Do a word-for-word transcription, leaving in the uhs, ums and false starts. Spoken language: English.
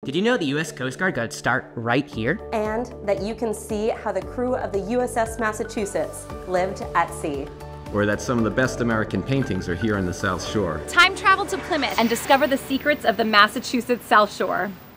Did you know the U S Coast Guard got its start right here? And that you can see how the crew of the U S S Massachusetts lived at sea. Or that some of the best American paintings are here on the South Shore. Time travel to Plymouth and discover the secrets of the Massachusetts South Shore.